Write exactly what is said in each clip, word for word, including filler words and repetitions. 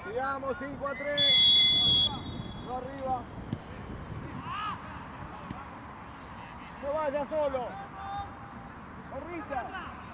Sigamos, cinco a tres. No arriba. No vaya solo. Corrita.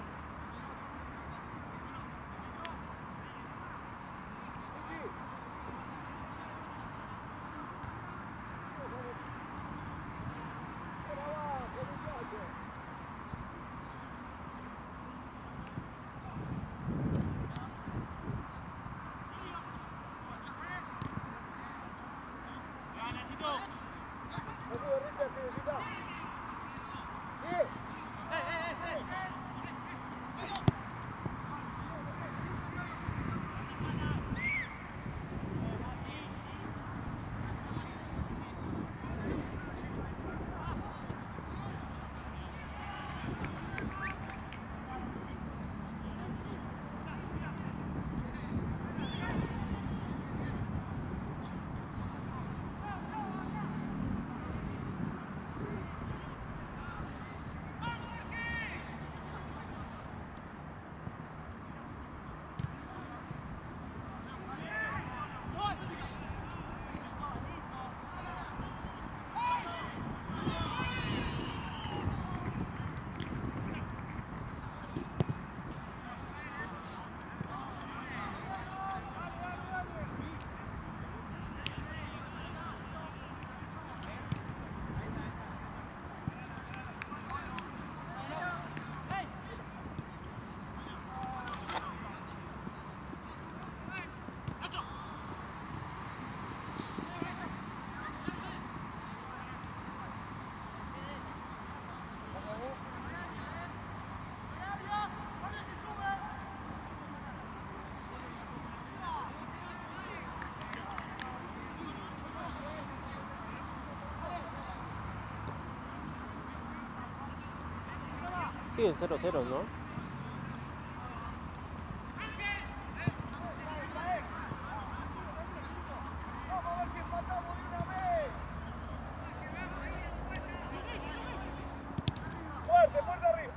Sí, en cero cero, ¿no? Fuerte, fuerte arriba.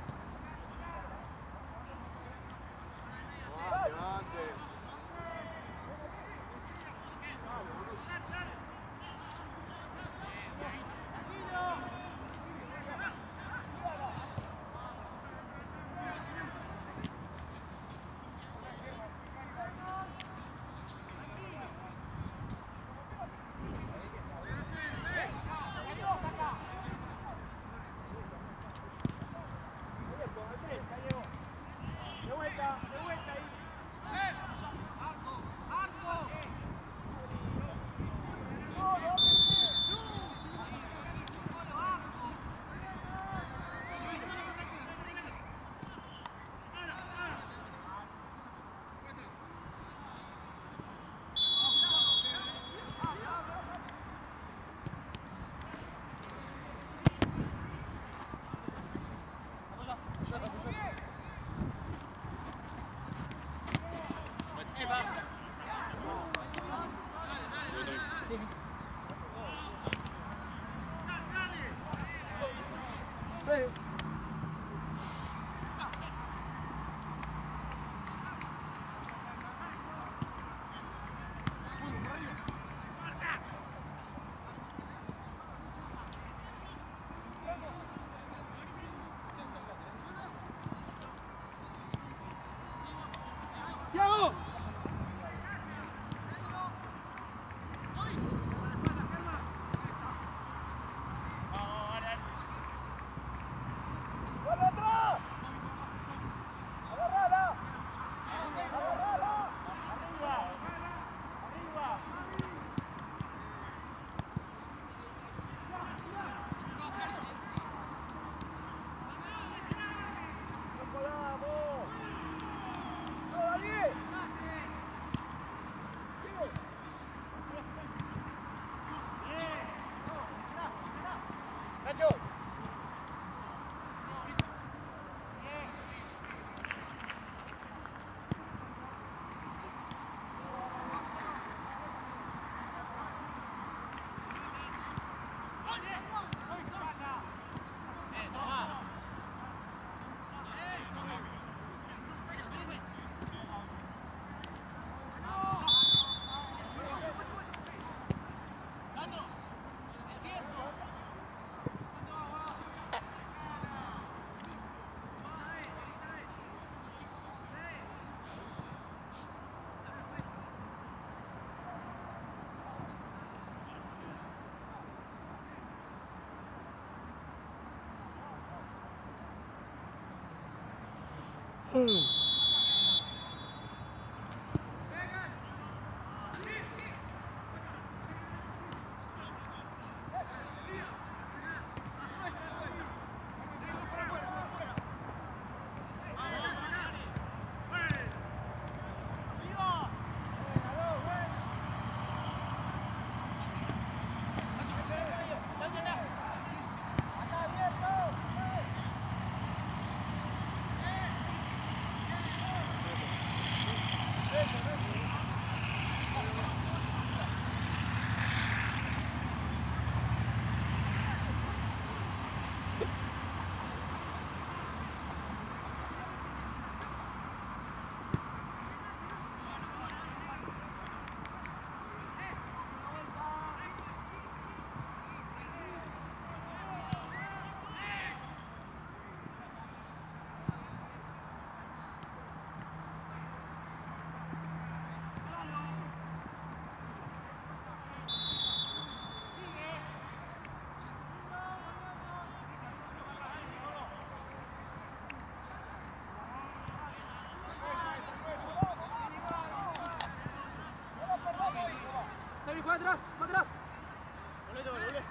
¡Para atrás! ¡Para atrás! ¡Volvete, volvete!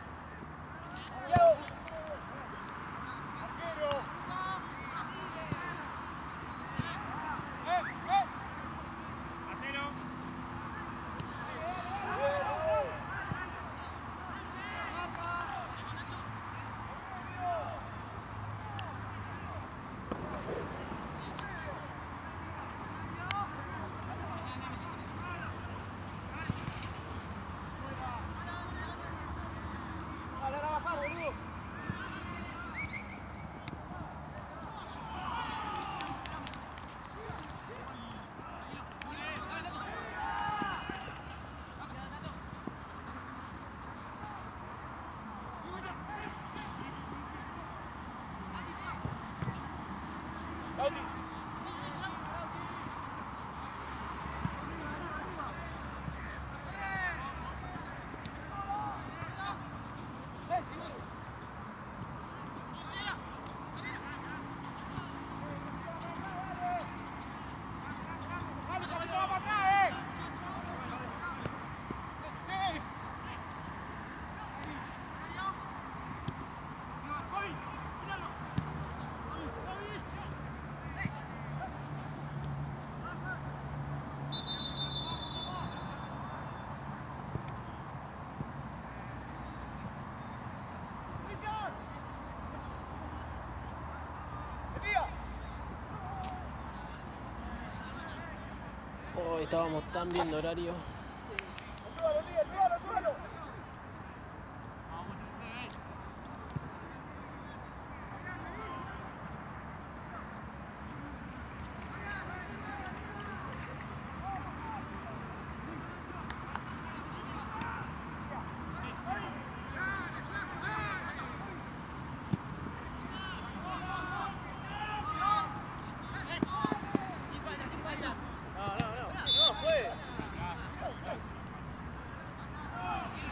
¡Arquero! ¡Eh! ¡Eh! ¡A cero! Oh, estábamos tan bien de horario. ¡Súbalo, Lía! ¡Súbalo, súbalo! No, no, no. No, fue.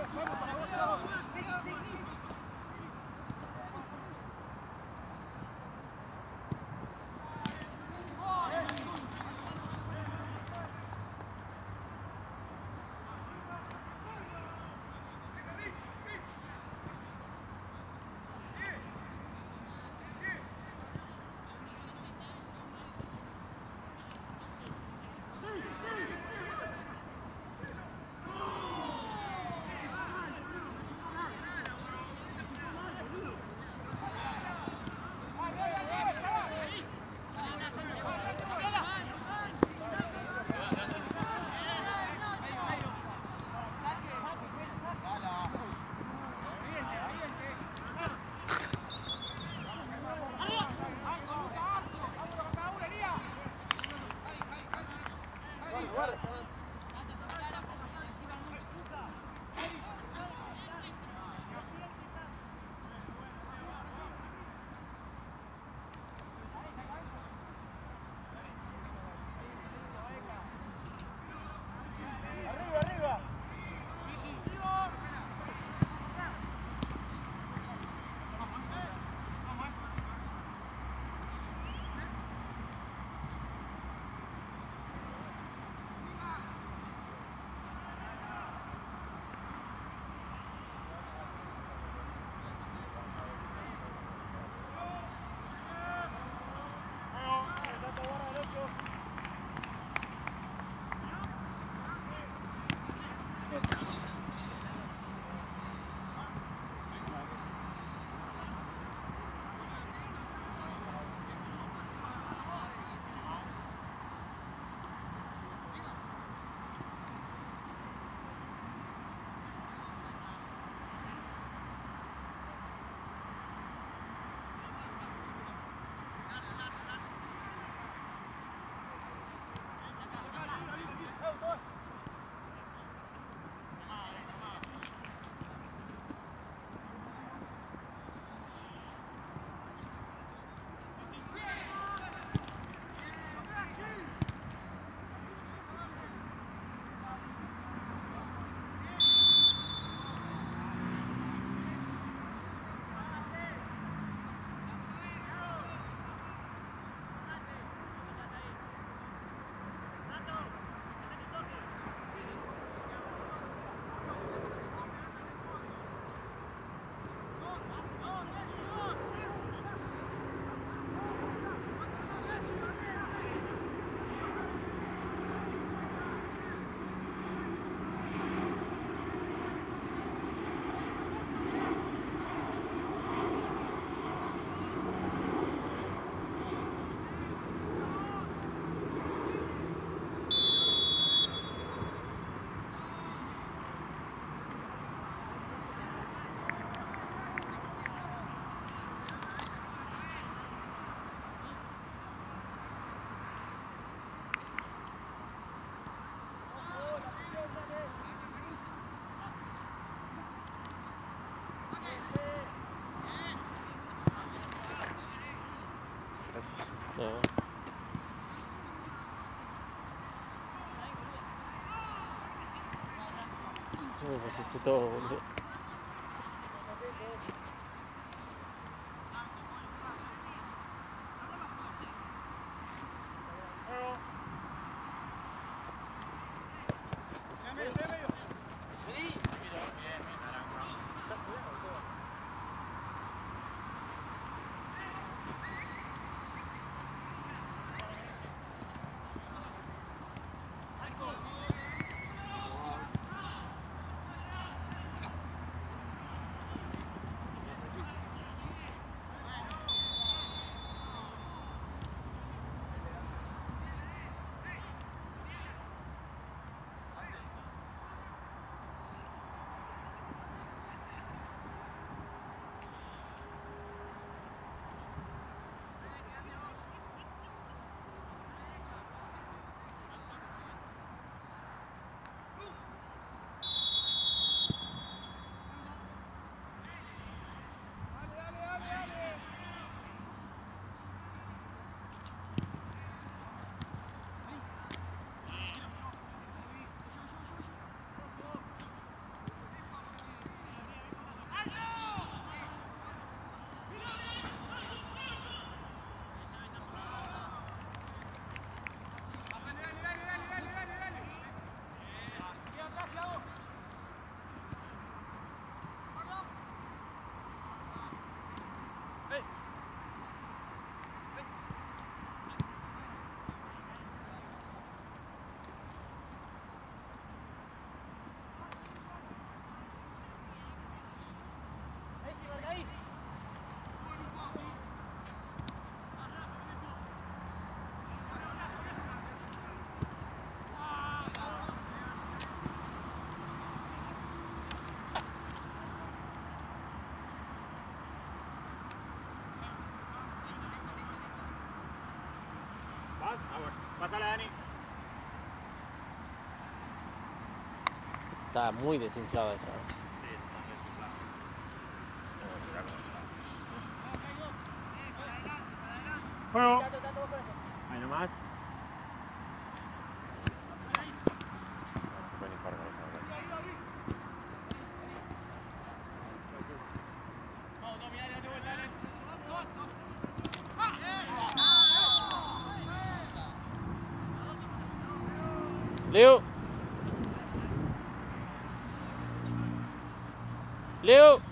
No. No me pusiste todo, boludo. Pásala, Dani. Está muy desinflada esa. Sí, está desinflado. Juego. Ahí nomás. Buen informe, Leo. Leo.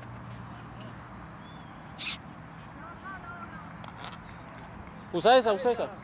Usa esa, usa esa.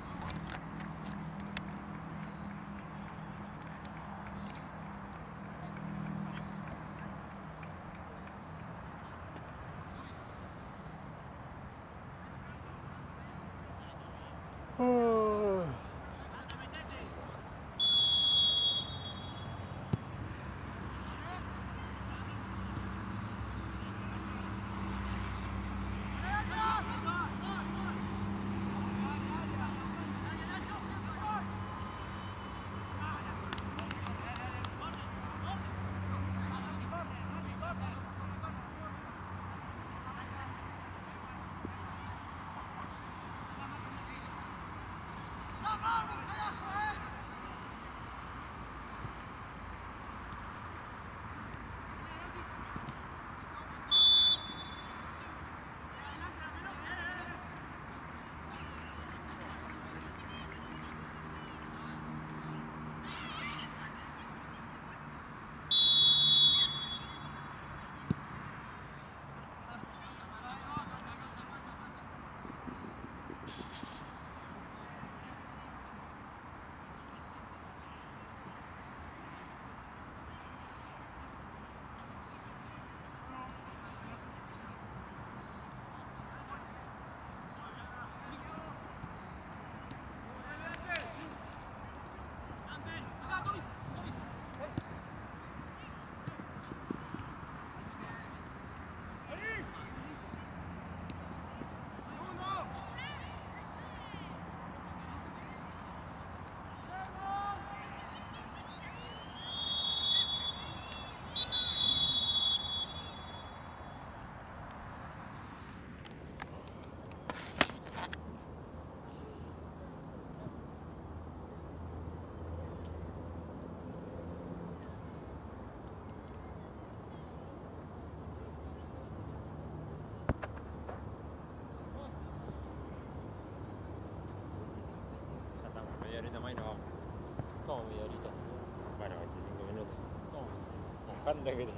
Ahorita más y nos vamos. ¿Cómo media horita, señor? Bueno, veinticinco minutos. ¿Cómo? ¿Cuánto querés?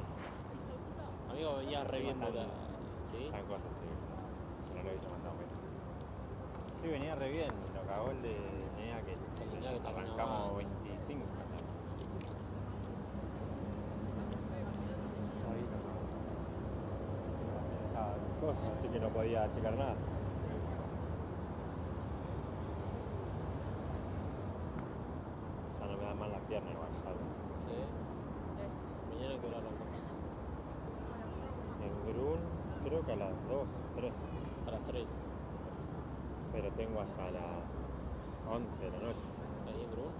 Amigo, venías reviendo la... ¿Sí? Tan cosas, sí. Si no lo hubiese mandado mucho. Sí, venía re bien. Lo cagó el de Nea que Tenía que terminar arrancamos mal. veinticinco. Ahí no. Estaba cosas, así que no podía checar nada. Ya no me dan mal las piernas igual. ¿Sí? Mañana que hora arrancas. En Grun creo que a las dos, tres. A las tres. Pero tengo hasta las once de la noche. ¿Ahí en Grun?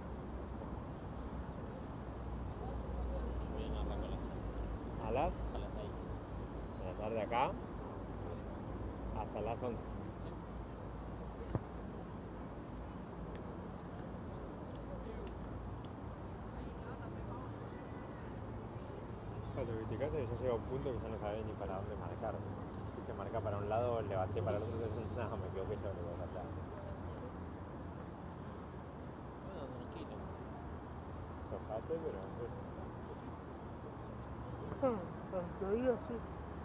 Yo mañana arranco a las seis. ¿A las? A las seis. De la tarde acá hasta las once. Sí. Cuando criticaste que ya llega un punto que ya no sabés ni para dónde marcar. Si se marca para un lado, levanté para el otro, entonces nada, me equivoqué yo, le voy a dar la... Bueno, tranquilo. Tocate, pero... Hasta ahí así.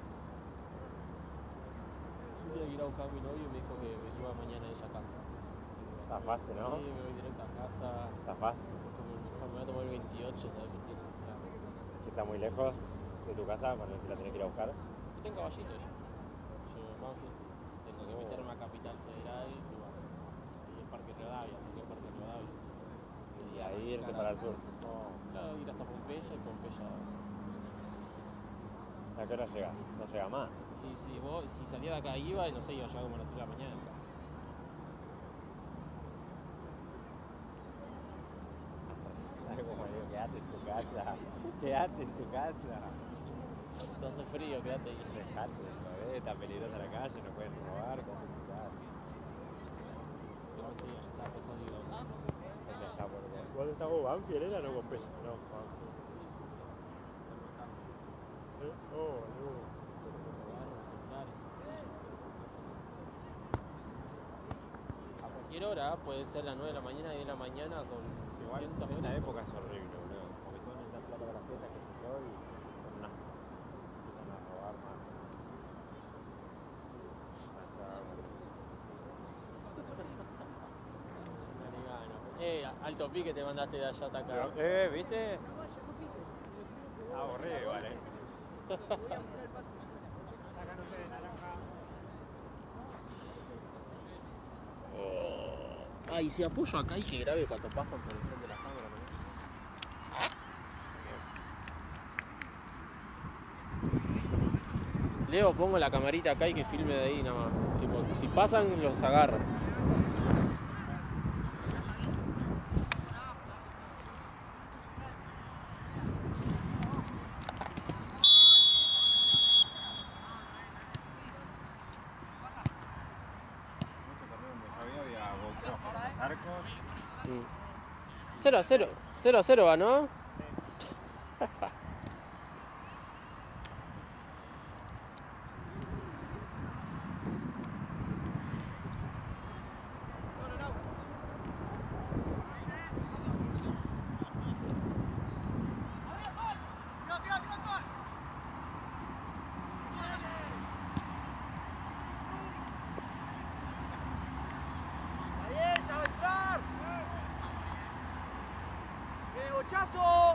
Yo tenía que ir a buscar a mi novio y me dijo que iba mañana ella a casa. Zafaste, ¿no? Sí, me voy directo a casa. Zafaste. Me voy a tomar el veintiocho, ¿sabes qué tiene? Claro. Que está muy lejos de tu casa, bueno, si la tenés que ir a buscar. Yo tengo caballito yo. Yo en Banfield. Tengo que meterme a Capital Federal y bueno, y el Parque Rivadavia, así que el Parque Rivadavia. Y ahí irte para el sur. No, claro, ir hasta Pompeya y Pompeya. ¿A qué hora llega? No llega más. Y si vos, si salía de acá iba, y no sé, iba a llegar como a las tres de la mañana en casa. quedate en tu casa. Quedate en tu casa. No hace frío, quédate ahí. Dejate, joder, está peligrosa la calle, no pueden robar, quédate en tu casa. Pero sí, está re jodido. ¿Dónde allá por vos? ¿Dónde está vos? ¿Banfield era? No, Pompeya. No, Banfield. ¿Eh? Oh, no. A cualquier hora, puede ser las nueve de la mañana, diez de la mañana con Igual vientos esta frescos. época es horrible, boludo. Porque todos necesitan plata para la fiesta, qué sé yo, y son unas... empiezan a robar más. Dale gana. Eh, alto pique te mandaste de allá hasta acá. Eh, ¿viste? Ah, aburrido igual, eh. Ah, y si apoyo acá y que grabe cuando pasan por el frente de la cámara, ¿no? Leo, pongo la camarita acá y que filme de ahí nada más. Tipo, si pasan, los agarra. cero a cero, cero a cero va, ¿no? ¡Chazo!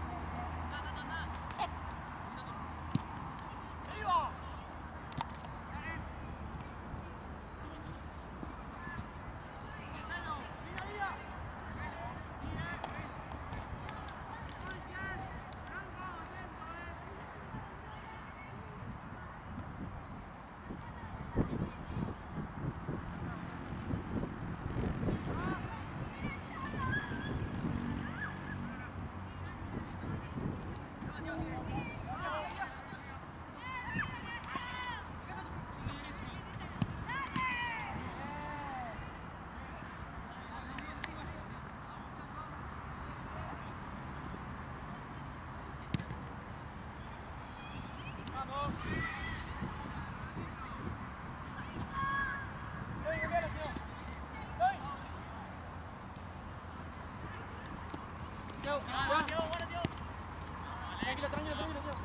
Tranquilo, tranquilo, tranquilo.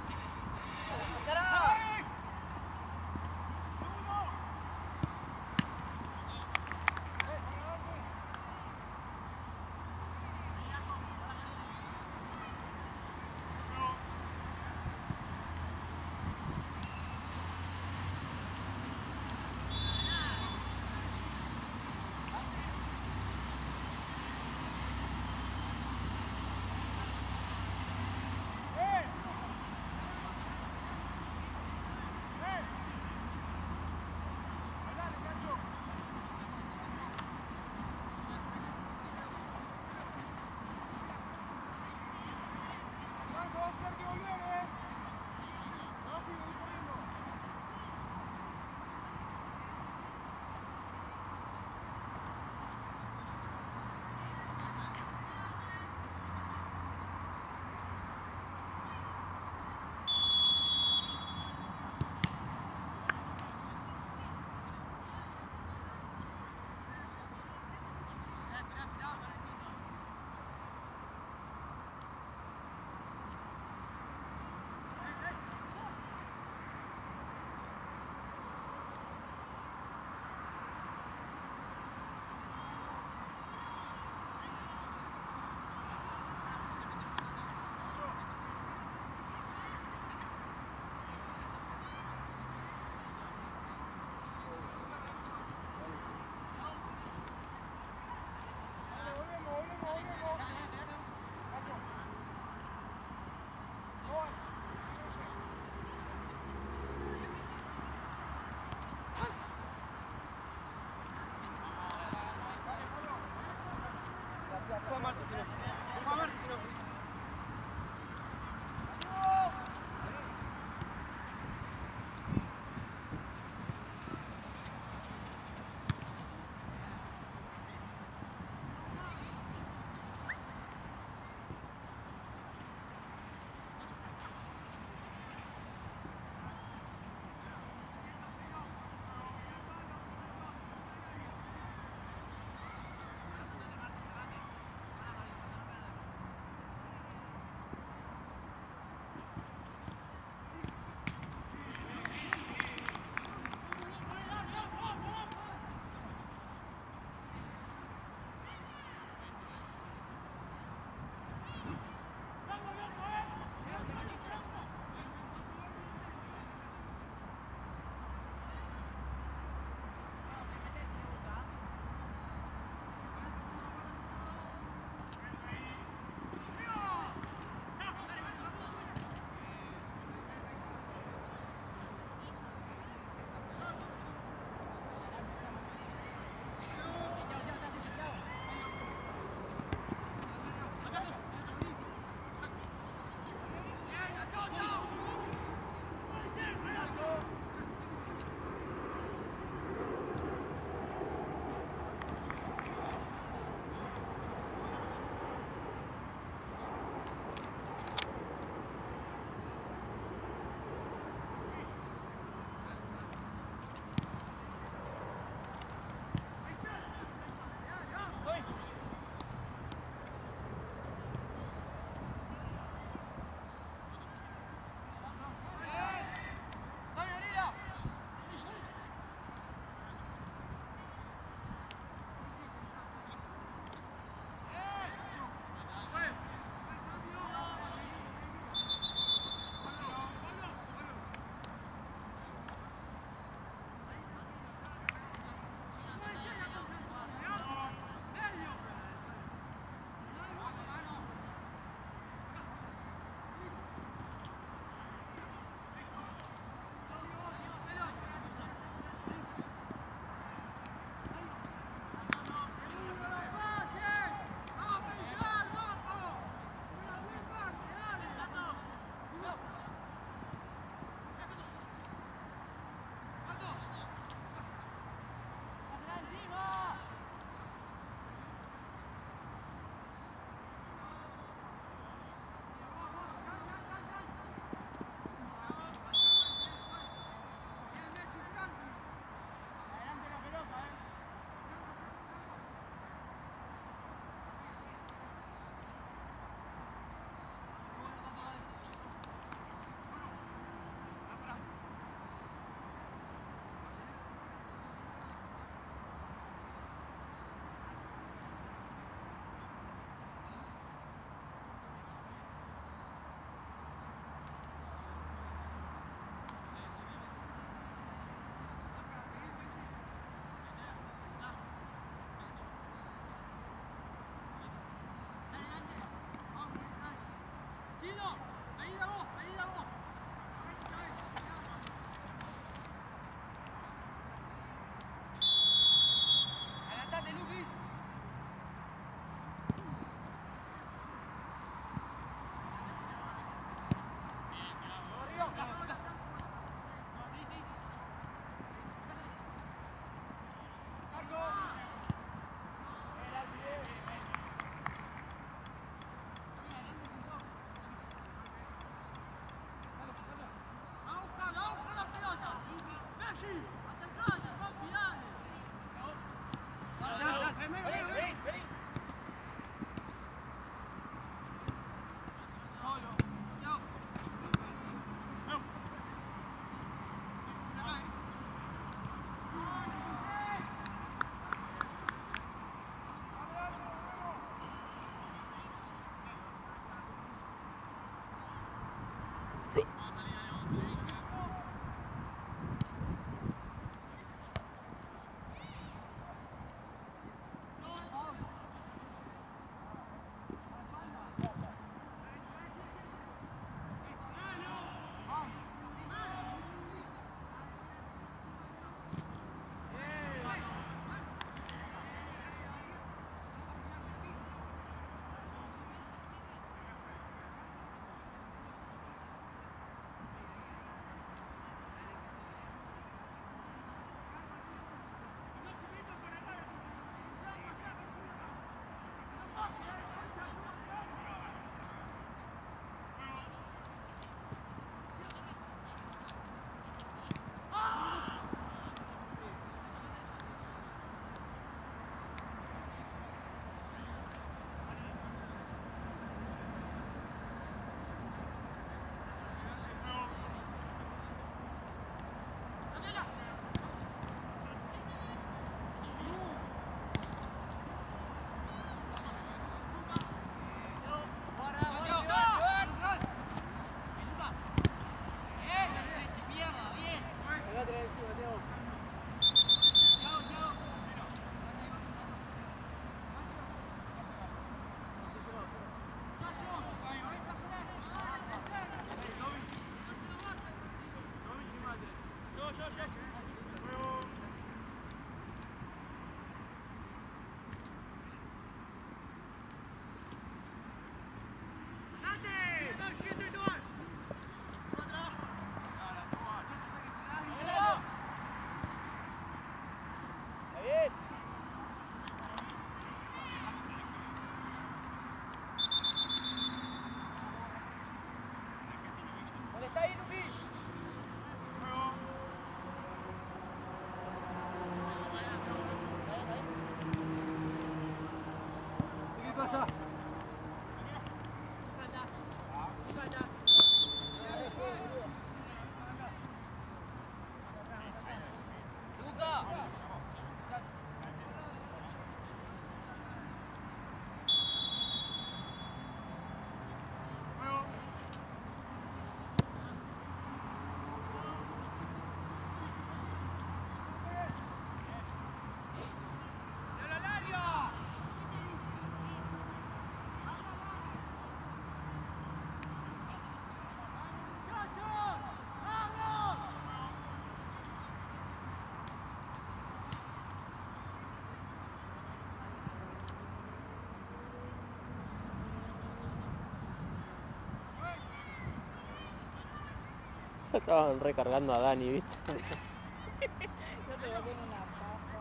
Estaban recargando a Dani, ¿viste? Yo te voy a poner una papa.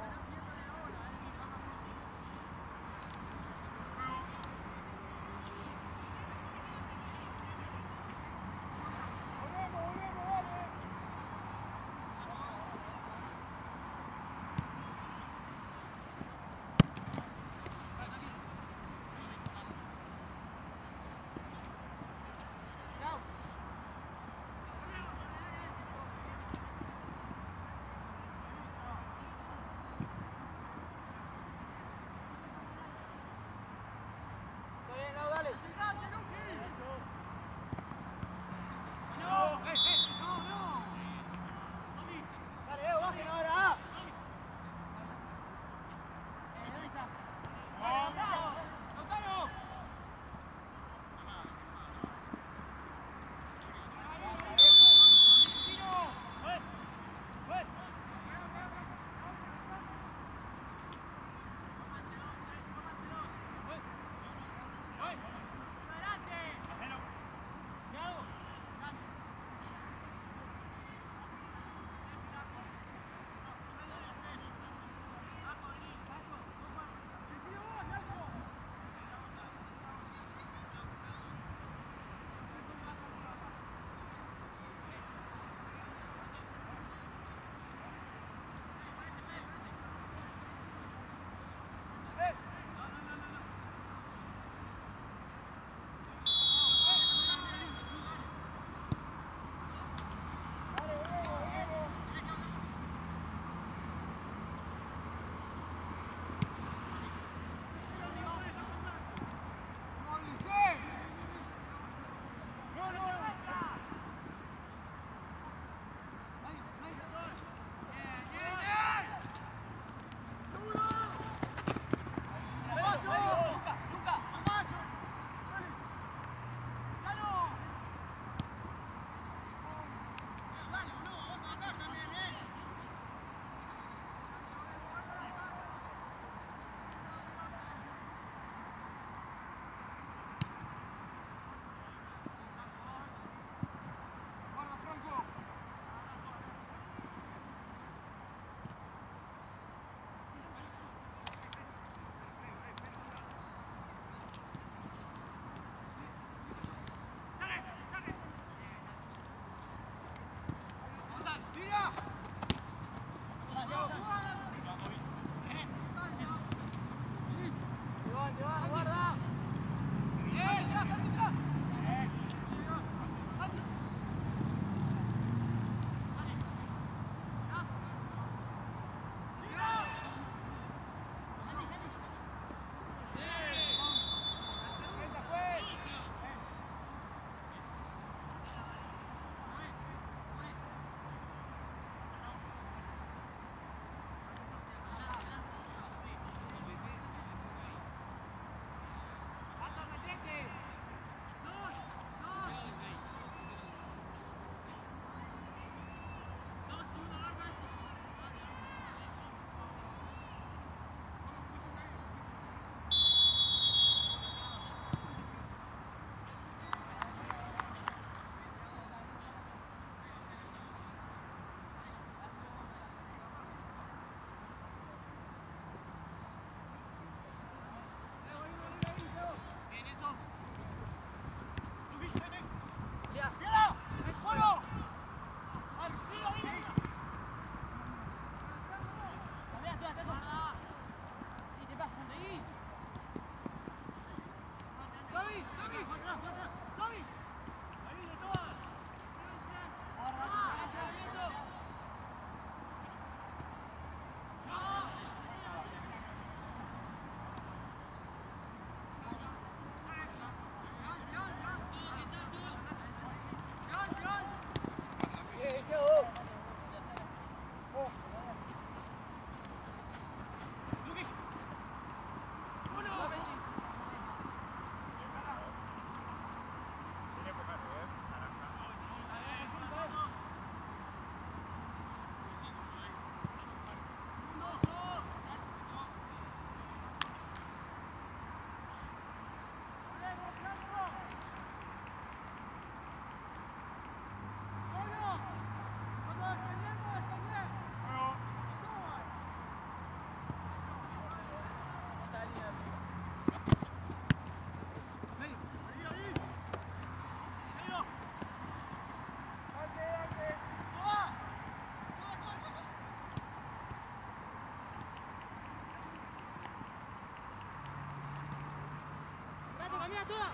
mira toda.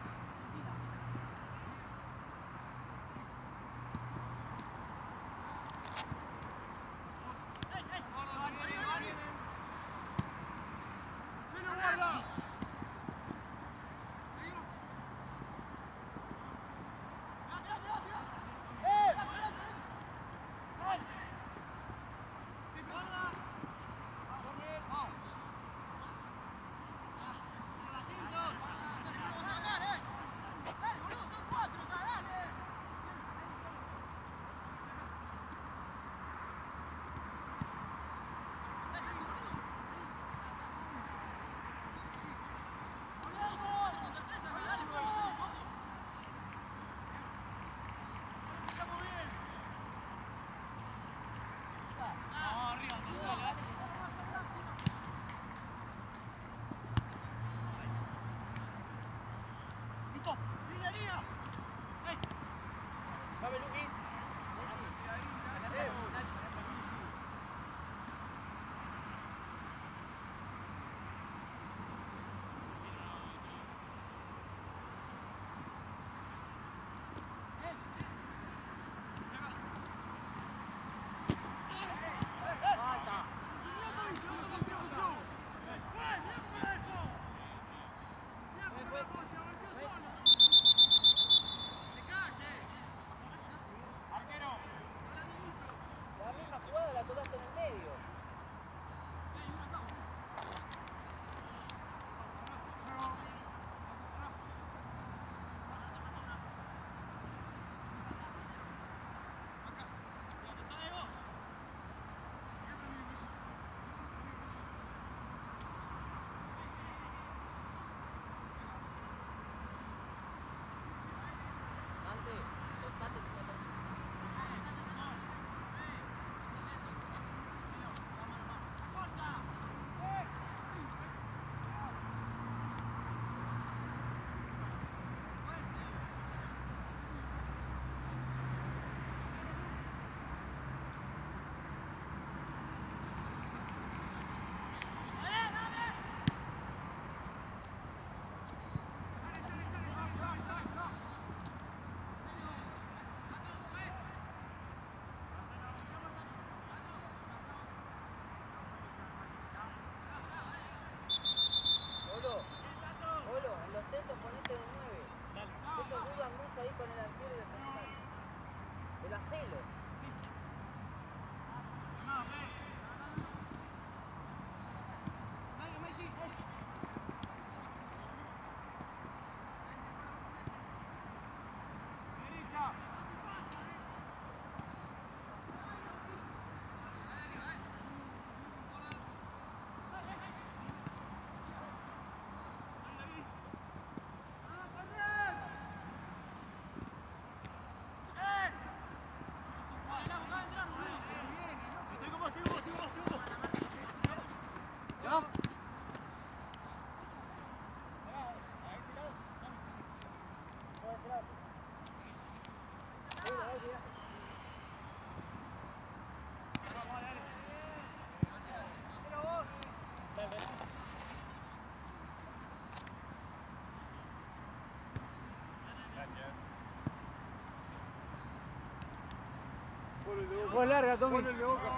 Fue larga, Tommy. Ponlo el de Boca.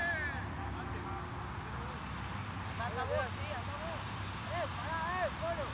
Anda vos, sí, anda vos. Eh, pará, eh, Polo.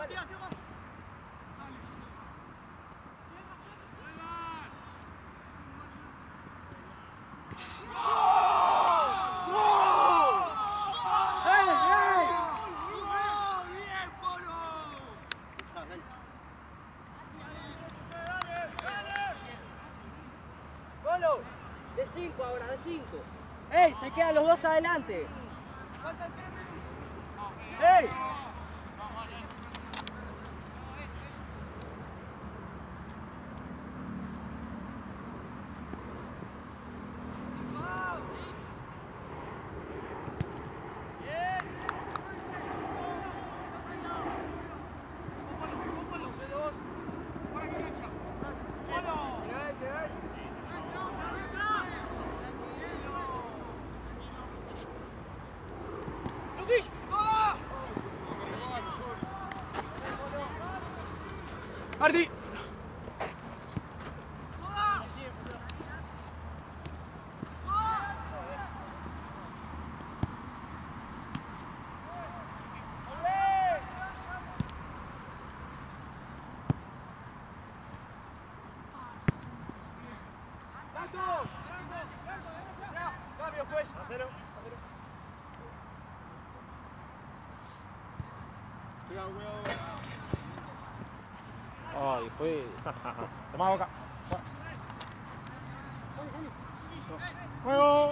Polo, de cinco ahora, de cinco. ¡Ey! Se quedan los dos adelante. ¡Ey! Martí. Cambio pues. A cero. Cuidado, cuidado. Ay, fue. Toma boca. Juego.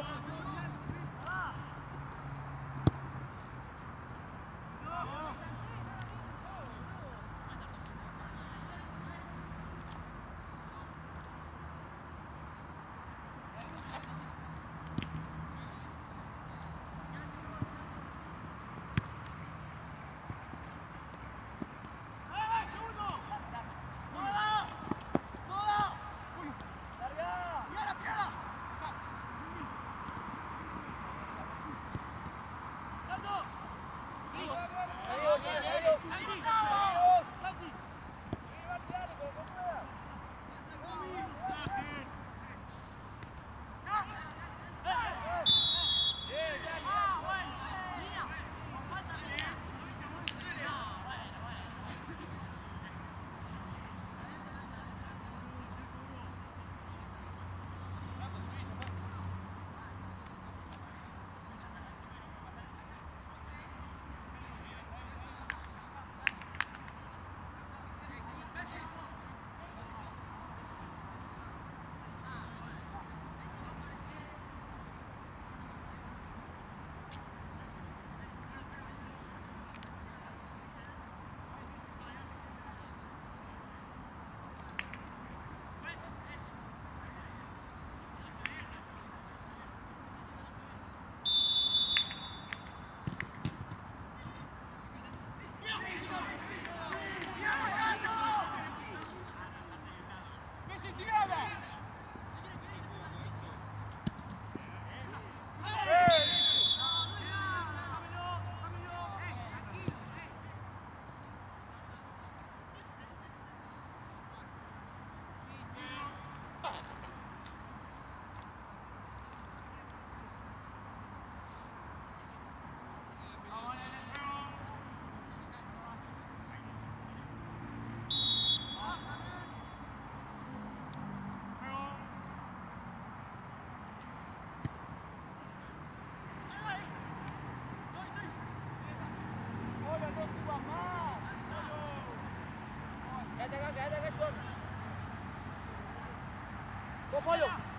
Quédate acá, quédate acá, Polo.